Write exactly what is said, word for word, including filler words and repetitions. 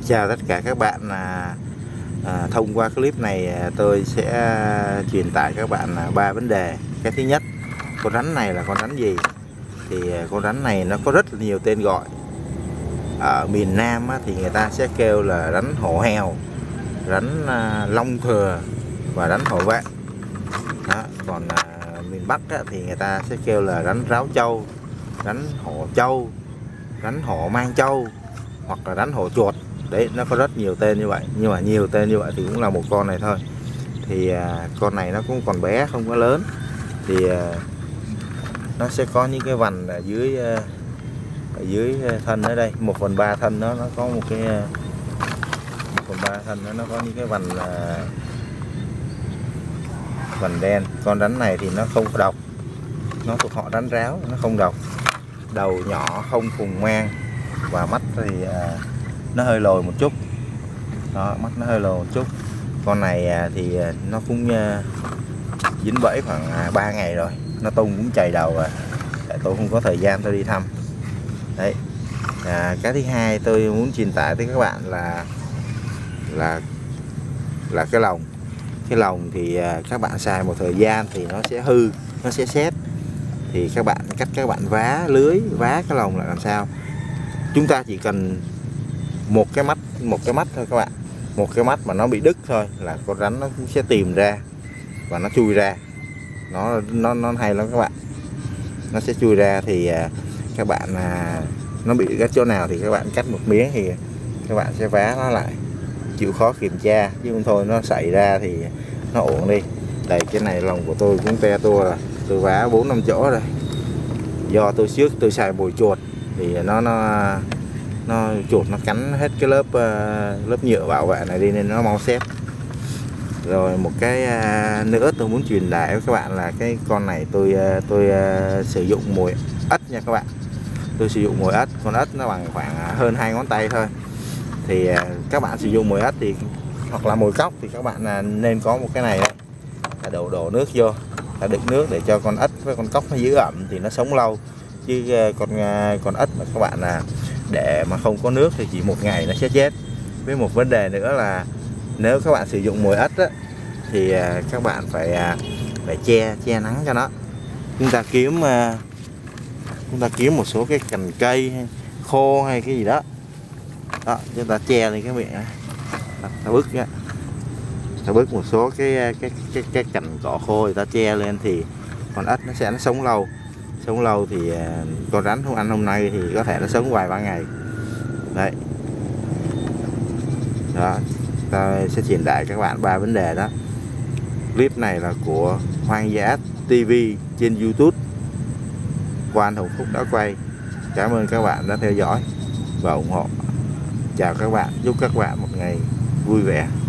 Chào tất cả các bạn. à, à, Thông qua clip này tôi sẽ truyền tải các bạn ba vấn đề. Cái thứ nhất, con rắn này là con rắn gì? Thì con rắn này nó có rất là nhiều tên gọi. Ở miền Nam á, thì người ta sẽ kêu là rắn hổ hèo, rắn à, long thừa và rắn hổ vệ. Đó. Còn à, miền Bắc á, thì người ta sẽ kêu là rắn ráo trâu, rắn hổ trâu, rắn hổ mang trâu hoặc là rắn hổ chuột. Đấy, nó có rất nhiều tên như vậy, nhưng mà nhiều tên như vậy thì cũng là một con này thôi. Thì à, con này nó cũng còn bé, không có lớn. Thì à, nó sẽ có những cái vành ở dưới à, ở dưới thân ở đây, một phần ba thân nó nó có một cái một phần ba thân nó nó có những cái vành à, vành đen. Con rắn này thì nó không có độc, nó thuộc họ rắn ráo, nó không độc. Đầu nhỏ, không phùng mang và mắt thì à, nó hơi lồi một chút. Đó, mắt nó hơi lồi một chút. Con này à, thì nó cũng à, dính bẫy khoảng à, ba ngày rồi, nó tung cũng chày đầu rồi. Tại tôi không có thời gian tôi đi thăm. Đấy. À, cái thứ hai tôi muốn truyền tải tới các bạn là là là cái lồng. Cái lồng thì à, các bạn xài một thời gian thì nó sẽ hư, nó sẽ sét. Thì các bạn cách các bạn vá lưới, vá cái lồng là làm sao? Chúng ta chỉ cần một cái mắt, một cái mắt thôi các bạn. Một cái mắt mà nó bị đứt thôi là con rắn nó cũng sẽ tìm ra và nó chui ra. Nó nó nó hay lắm các bạn. Nó sẽ chui ra thì à, các bạn à, nó bị cái chỗ nào thì các bạn cắt một miếng thì các bạn sẽ vá nó lại. Chịu khó kiểm tra chứ không thôi nó xảy ra thì nó ổn đi. Đây, cái này lồng của tôi cũng te tua rồi. Tôi vá bốn năm chỗ rồi. Do tôi trước tôi xài bồi chuột thì nó nó nó chuột nó cắn hết cái lớp uh, lớp nhựa bảo vệ này đi nên nó mau xếp. Rồi một cái uh, nữa tôi muốn truyền đạt với các bạn là cái con này tôi uh, tôi uh, sử dụng mồi ếch nha các bạn. Tôi sử dụng mồi ếch, con ếch nó bằng khoảng hơn hai ngón tay thôi. Thì uh, các bạn sử dụng mồi ếch thì hoặc là mồi cóc thì các bạn uh, nên có một cái này đấy. Là đổ đổ nước vô, là đựng nước để cho con ếch với con cóc nó giữ ẩm thì nó sống lâu. Chứ uh, con uh, con ếch mà các bạn là uh, để mà không có nước thì chỉ một ngày nó sẽ chết. Với một vấn đề nữa là nếu các bạn sử dụng mồi ếch á, thì các bạn phải phải che che nắng cho nó. Chúng ta kiếm chúng ta kiếm một số cái cành cây hay khô hay cái gì đó, đó chúng ta che lên cái miệng này. Ta bứt á, ta bứt một số cái cái cái cái cành cỏ khô người ta che lên thì con ếch nó sẽ nó sống lâu. Sống lâu thì con rắn không ăn hôm nay thì có thể nó sống vài ba ngày. Đấy. Đó, ta sẽ truyền đạt các bạn ba vấn đề đó. Clip này là của Hoang Dã ti vi trên YouTube. Quan Hồng Phúc đã quay. Cảm ơn các bạn đã theo dõi và ủng hộ. Chào các bạn, chúc các bạn một ngày vui vẻ.